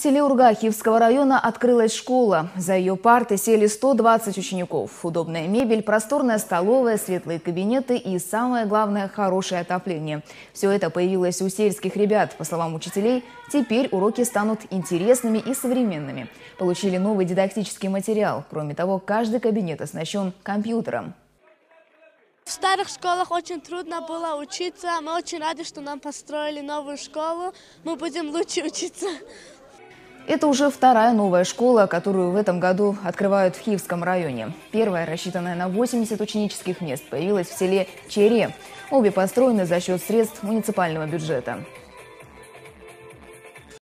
В селе Урга Киевского района открылась школа. За ее парты сели 120 учеников. Удобная мебель, просторная столовая, светлые кабинеты и, самое главное, хорошее отопление. Все это появилось у сельских ребят. По словам учителей, теперь уроки станут интересными и современными. Получили новый дидактический материал. Кроме того, каждый кабинет оснащен компьютером. В старых школах очень трудно было учиться. Мы очень рады, что нам построили новую школу. Мы будем лучше учиться. Это уже вторая новая школа, которую в этом году открывают в Киевском районе. Первая, рассчитанная на 80 ученических мест, появилась в селе Чере. Обе построены за счет средств муниципального бюджета.